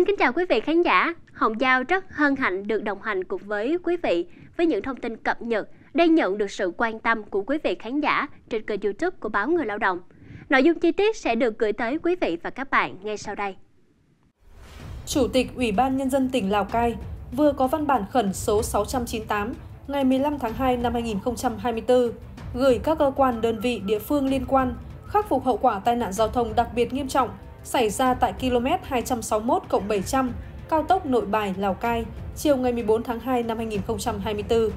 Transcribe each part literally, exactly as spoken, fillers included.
Xin kính chào quý vị khán giả. Hồng Giao rất hân hạnh được đồng hành cùng với quý vị với những thông tin cập nhật đang nhận được sự quan tâm của quý vị khán giả trên kênh YouTube của báo Người Lao động. Nội dung chi tiết sẽ được gửi tới quý vị và các bạn ngay sau đây. Chủ tịch Ủy ban Nhân dân tỉnh Lào Cai vừa có văn bản khẩn số sáu trăm chín mươi tám ngày mười lăm tháng hai năm hai nghìn không trăm hai mươi tư gửi các cơ quan đơn vị địa phương liên quan khắc phục hậu quả tai nạn giao thông đặc biệt nghiêm trọng xảy ra tại ki lô mét hai trăm sáu mươi mốt cộng bảy trăm cao tốc Nội Bài - Lào Cai chiều ngày mười bốn tháng hai năm hai nghìn không trăm hai mươi tư.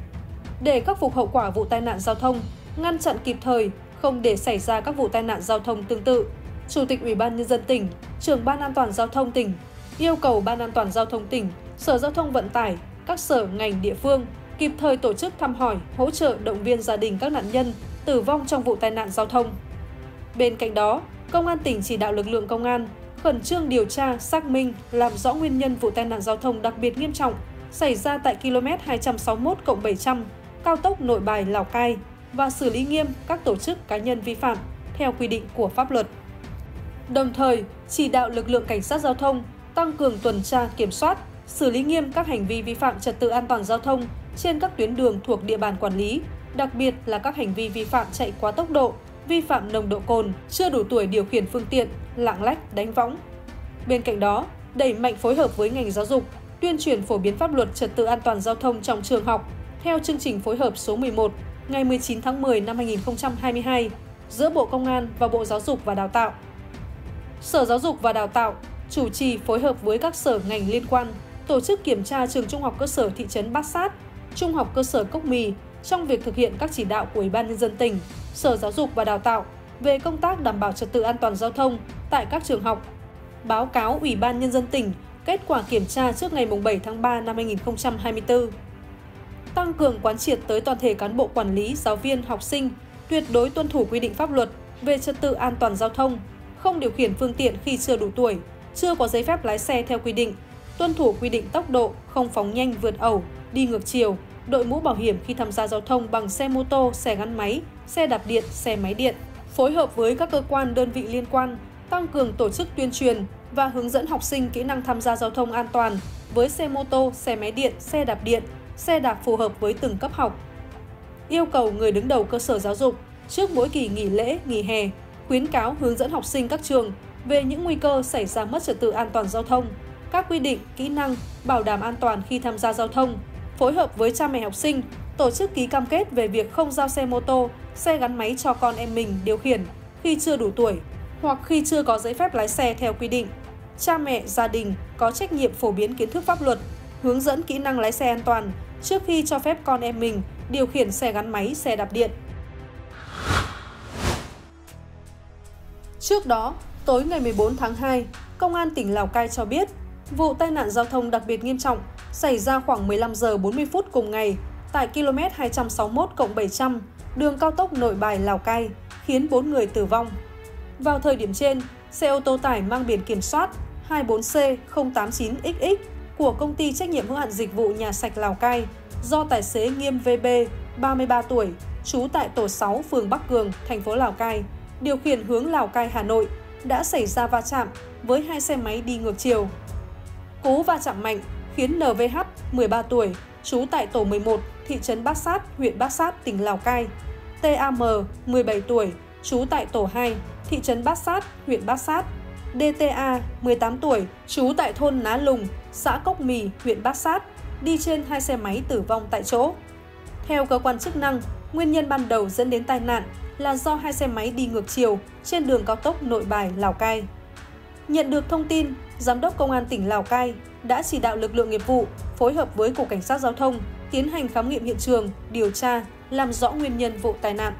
Để khắc phục hậu quả vụ tai nạn giao thông, ngăn chặn kịp thời, không để xảy ra các vụ tai nạn giao thông tương tự, Chủ tịch Ủy ban Nhân dân tỉnh, Trưởng Ban An toàn Giao thông tỉnh yêu cầu Ban An toàn Giao thông tỉnh, Sở Giao thông Vận tải, các sở ngành địa phương kịp thời tổ chức thăm hỏi, hỗ trợ động viên gia đình các nạn nhân tử vong trong vụ tai nạn giao thông. Bên cạnh đó, Công an tỉnh chỉ đạo lực lượng công an khẩn trương điều tra, xác minh, làm rõ nguyên nhân vụ tai nạn giao thông đặc biệt nghiêm trọng xảy ra tại ki lô mét hai trăm sáu mươi mốt cộng bảy trăm cao tốc Nội Bài - Lào Cai và xử lý nghiêm các tổ chức cá nhân vi phạm theo quy định của pháp luật. Đồng thời, chỉ đạo lực lượng cảnh sát giao thông tăng cường tuần tra kiểm soát, xử lý nghiêm các hành vi vi phạm trật tự an toàn giao thông trên các tuyến đường thuộc địa bàn quản lý, đặc biệt là các hành vi vi phạm chạy quá tốc độ, vi phạm nồng độ cồn, chưa đủ tuổi điều khiển phương tiện, lạng lách, đánh võng. Bên cạnh đó, đẩy mạnh phối hợp với ngành giáo dục, tuyên truyền phổ biến pháp luật trật tự an toàn giao thông trong trường học theo chương trình phối hợp số mười một ngày mười chín tháng mười năm hai nghìn không trăm hai mươi hai giữa Bộ Công an và Bộ Giáo dục và Đào tạo. Sở Giáo dục và Đào tạo chủ trì phối hợp với các sở ngành liên quan tổ chức kiểm tra trường Trung học cơ sở thị trấn Bát Sát, Trung học cơ sở Cốc Mì trong việc thực hiện các chỉ đạo của Ủy ban Nhân dân tỉnh, Sở Giáo dục và Đào tạo về công tác đảm bảo trật tự an toàn giao thông tại các trường học. Báo cáo Ủy ban Nhân dân tỉnh kết quả kiểm tra trước ngày bảy tháng ba năm hai nghìn không trăm hai mươi tư. Tăng cường quán triệt tới toàn thể cán bộ quản lý, giáo viên, học sinh tuyệt đối tuân thủ quy định pháp luật về trật tự an toàn giao thông, không điều khiển phương tiện khi chưa đủ tuổi, chưa có giấy phép lái xe theo quy định, tuân thủ quy định tốc độ, không phóng nhanh vượt ẩu, đi ngược chiều, đội mũ bảo hiểm khi tham gia giao thông bằng xe mô tô, xe gắn máy, xe đạp điện, xe máy điện. Phối hợp với các cơ quan đơn vị liên quan, tăng cường tổ chức tuyên truyền và hướng dẫn học sinh kỹ năng tham gia giao thông an toàn với xe mô tô, xe máy điện, xe đạp điện, xe đạp phù hợp với từng cấp học. Yêu cầu người đứng đầu cơ sở giáo dục trước mỗi kỳ nghỉ lễ, nghỉ hè, khuyến cáo hướng dẫn học sinh các trường về những nguy cơ xảy ra mất trật tự an toàn giao thông, các quy định, kỹ năng, bảo đảm an toàn khi tham gia giao thông, phối hợp với cha mẹ học sinh, tổ chức ký cam kết về việc không giao xe mô tô, xe gắn máy cho con em mình điều khiển khi chưa đủ tuổi hoặc khi chưa có giấy phép lái xe theo quy định. Cha mẹ, gia đình có trách nhiệm phổ biến kiến thức pháp luật, hướng dẫn kỹ năng lái xe an toàn trước khi cho phép con em mình điều khiển xe gắn máy, xe đạp điện. Trước đó, tối ngày mười bốn tháng hai, Công an tỉnh Lào Cai cho biết, vụ tai nạn giao thông đặc biệt nghiêm trọng xảy ra khoảng mười lăm giờ bốn mươi phút cùng ngày tại ki lô mét hai trăm sáu mươi mốt cộng bảy trăm, đường cao tốc Nội Bài - Lào Cai, khiến bốn người tử vong. Vào thời điểm trên, xe ô tô tải mang biển kiểm soát hai bốn C không tám chín X X của Công ty trách nhiệm hữu hạn dịch vụ Nhà sạch Lào Cai do tài xế Nghiêm V B, ba mươi ba tuổi, trú tại tổ sáu, phường Bắc Cường, thành phố Lào Cai, điều khiển hướng Lào Cai - Hà Nội, đã xảy ra va chạm với hai xe máy đi ngược chiều. Cú va chạm mạnh khiến N V H, mười ba tuổi, trú tại tổ mười một, thị trấn Bát Sát, huyện Bát Sát, tỉnh Lào Cai, T A M, mười bảy tuổi, trú tại tổ hai, thị trấn Bát Sát, huyện Bát Sát, D T A, mười tám tuổi, trú tại thôn Ná Lùng, xã Cốc Mì, huyện Bát Sát, đi trên hai xe máy tử vong tại chỗ. Theo cơ quan chức năng, nguyên nhân ban đầu dẫn đến tai nạn là do hai xe máy đi ngược chiều trên đường cao tốc Nội Bài - Lào Cai. Nhận được thông tin, Giám đốc Công an tỉnh Lào Cai đã chỉ đạo lực lượng nghiệp vụ phối hợp với Cục Cảnh sát Giao thông tiến hành khám nghiệm hiện trường, điều tra, làm rõ nguyên nhân vụ tai nạn.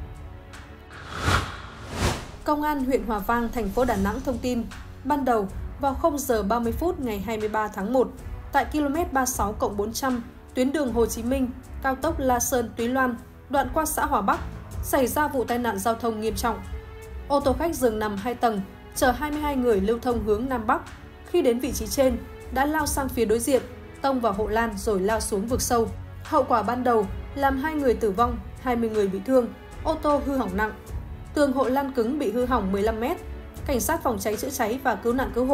Công an huyện Hòa Vang, thành phố Đà Nẵng thông tin, ban đầu vào không giờ ba mươi phút ngày hai mươi ba tháng một, tại ki lô mét ba mươi sáu cộng bốn trăm, tuyến đường Hồ Chí Minh, cao tốc La Sơn - Túy Loan, đoạn qua xã Hòa Bắc, xảy ra vụ tai nạn giao thông nghiêm trọng. Ô tô khách giường nằm hai tầng chở hai mươi hai người lưu thông hướng Nam Bắc. Khi đến vị trí trên, đã lao sang phía đối diện, tông vào hộ lan rồi lao xuống vực sâu. Hậu quả ban đầu làm hai người tử vong, hai mươi người bị thương, ô tô hư hỏng nặng. Tường hộ lan cứng bị hư hỏng mười lăm mét. Cảnh sát phòng cháy chữa cháy và cứu nạn cứu hộ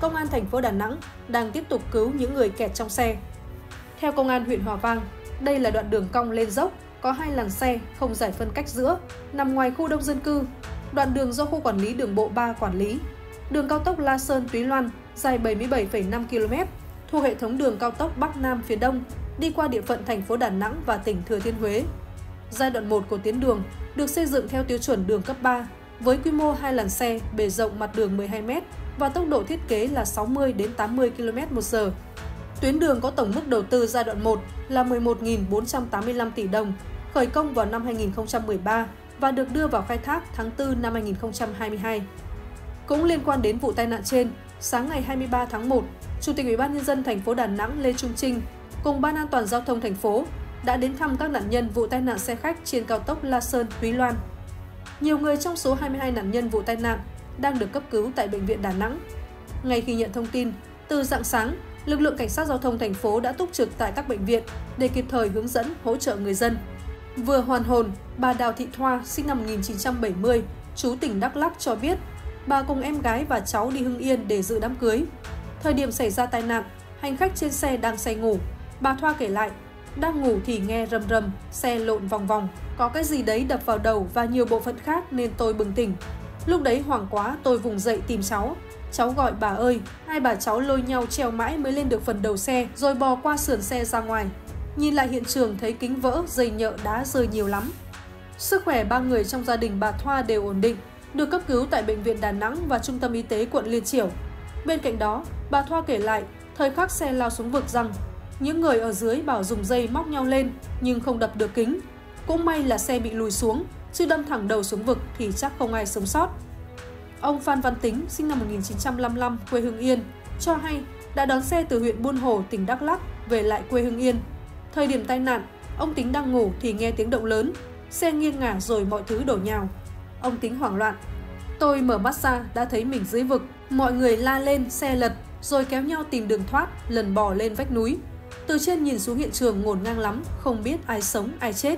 Công an thành phố Đà Nẵng đang tiếp tục cứu những người kẹt trong xe. Theo Công an huyện Hòa Vang, đây là đoạn đường cong lên dốc, có hai làn xe không giải phân cách giữa, nằm ngoài khu đông dân cư. Đoạn đường do khu quản lý đường bộ ba quản lý. Đường cao tốc La Sơn - Túy Loan dài bảy mươi bảy phẩy năm ki lô mét, thuộc hệ thống đường cao tốc Bắc Nam phía Đông, đi qua địa phận thành phố Đà Nẵng và tỉnh Thừa Thiên Huế. Giai đoạn một của tuyến đường được xây dựng theo tiêu chuẩn đường cấp ba, với quy mô hai làn xe, bề rộng mặt đường mười hai mét và tốc độ thiết kế là sáu mươi đến tám mươi ki lô mét một giờ. Tuyến đường có tổng mức đầu tư giai đoạn một là mười một nghìn bốn trăm tám mươi lăm tỷ đồng, khởi công vào năm hai nghìn không trăm mười ba và được đưa vào khai thác tháng tư năm hai nghìn không trăm hai mươi hai. Cũng liên quan đến vụ tai nạn trên, sáng ngày hai mươi ba tháng một, Chủ tịch Ủy ban nhân dân thành phố Đà Nẵng Lê Trung Trinh cùng Ban An toàn giao thông thành phố đã đến thăm các nạn nhân vụ tai nạn xe khách trên cao tốc La Sơn - Túy Loan. Nhiều người trong số hai mươi hai nạn nhân vụ tai nạn đang được cấp cứu tại bệnh viện Đà Nẵng. Ngay khi nhận thông tin, từ rạng sáng, lực lượng cảnh sát giao thông thành phố đã túc trực tại các bệnh viện để kịp thời hướng dẫn, hỗ trợ người dân. Vừa hoàn hồn, bà Đào Thị Thoa, sinh năm một nghìn chín trăm bảy mươi, trú tỉnh Đắk Lắk cho biết, bà cùng em gái và cháu đi Hưng Yên để dự đám cưới. Thời điểm xảy ra tai nạn, hành khách trên xe đang say ngủ. Bà Thoa kể lại, đang ngủ thì nghe rầm rầm, xe lộn vòng vòng, có cái gì đấy đập vào đầu và nhiều bộ phận khác nên tôi bừng tỉnh. Lúc đấy hoảng quá, tôi vùng dậy tìm cháu. Cháu gọi bà ơi, hai bà cháu lôi nhau trèo mãi mới lên được phần đầu xe, rồi bò qua sườn xe ra ngoài. Nhìn lại hiện trường thấy kính vỡ, dây nhợ đá rơi nhiều lắm. Sức khỏe ba người trong gia đình bà Thoa đều ổn định, được cấp cứu tại Bệnh viện Đà Nẵng và Trung tâm Y tế quận Liên Chiểu. Bên cạnh đó, bà Thoa kể lại, thời khắc xe lao xuống vực rằng, những người ở dưới bảo dùng dây móc nhau lên nhưng không đập được kính. Cũng may là xe bị lùi xuống, chứ đâm thẳng đầu xuống vực thì chắc không ai sống sót. Ông Phan Văn Tính, sinh năm một nghìn chín trăm lăm mươi lăm, quê Hưng Yên, cho hay đã đón xe từ huyện Buôn Hồ, tỉnh Đắk Lắk về lại quê Hưng Yên. Thời điểm tai nạn, ông Tính đang ngủ thì nghe tiếng động lớn, xe nghiêng ngả rồi mọi thứ đổ nhào. Ông Tính hoảng loạn. Tôi mở mắt ra đã thấy mình dưới vực, mọi người la lên, xe lật, rồi kéo nhau tìm đường thoát, lần bò lên vách núi. Từ trên nhìn xuống hiện trường ngổn ngang lắm, không biết ai sống ai chết.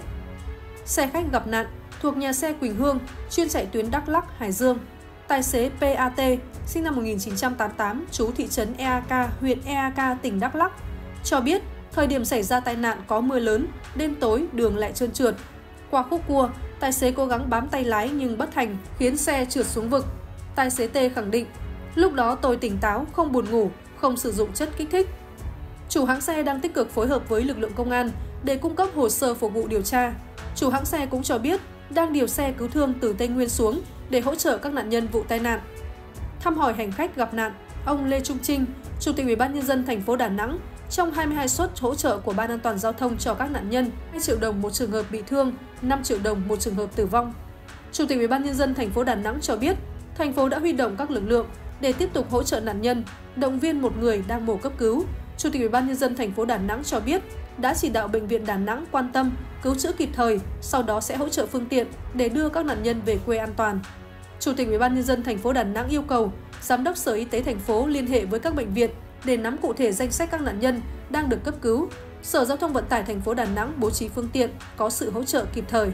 Xe khách gặp nạn thuộc nhà xe Quỳnh Hương, chuyên chạy tuyến Đắk Lắk - Hải Dương. Tài xế pê a tê, sinh năm một nghìn chín trăm tám mươi tám, trú thị trấn e a ca, huyện e a ca, tỉnh Đắk Lắk, cho biết thời điểm xảy ra tai nạn có mưa lớn, đêm tối đường lại trơn trượt. Qua khúc cua, tài xế cố gắng bám tay lái nhưng bất thành, khiến xe trượt xuống vực. Tài xế T khẳng định, lúc đó tôi tỉnh táo, không buồn ngủ, không sử dụng chất kích thích. Chủ hãng xe đang tích cực phối hợp với lực lượng công an để cung cấp hồ sơ phục vụ điều tra. Chủ hãng xe cũng cho biết đang điều xe cứu thương từ Tây Nguyên xuống để hỗ trợ các nạn nhân vụ tai nạn. Thăm hỏi hành khách gặp nạn, ông Lê Trung Trinh, Chủ tịch Ủy ban nhân dân thành phố Đà Nẵng, trong hai mươi hai suất hỗ trợ của Ban An toàn giao thông cho các nạn nhân, hai triệu đồng một trường hợp bị thương, năm triệu đồng một trường hợp tử vong. Chủ tịch Ủy ban nhân dân thành phố Đà Nẵng cho biết, thành phố đã huy động các lực lượng để tiếp tục hỗ trợ nạn nhân, động viên một người đang mổ cấp cứu. Chủ tịch Ủy ban nhân dân thành phố Đà Nẵng cho biết đã chỉ đạo bệnh viện Đà Nẵng quan tâm, cứu chữa kịp thời, sau đó sẽ hỗ trợ phương tiện để đưa các nạn nhân về quê an toàn. Chủ tịch Ủy ban nhân dân thành phố Đà Nẵng yêu cầu Giám đốc Sở Y tế thành phố liên hệ với các bệnh viện để nắm cụ thể danh sách các nạn nhân đang được cấp cứu. Sở Giao thông Vận tải thành phố Đà Nẵng bố trí phương tiện có sự hỗ trợ kịp thời.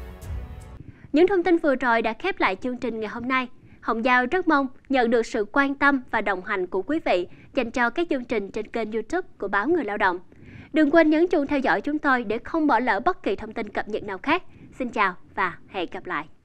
Những thông tin vừa rồi đã khép lại chương trình ngày hôm nay. Hồng Giao rất mong nhận được sự quan tâm và đồng hành của quý vị dành cho các chương trình trên kênh YouTube của Báo Người Lao động. Đừng quên nhấn chuông theo dõi chúng tôi để không bỏ lỡ bất kỳ thông tin cập nhật nào khác. Xin chào và hẹn gặp lại!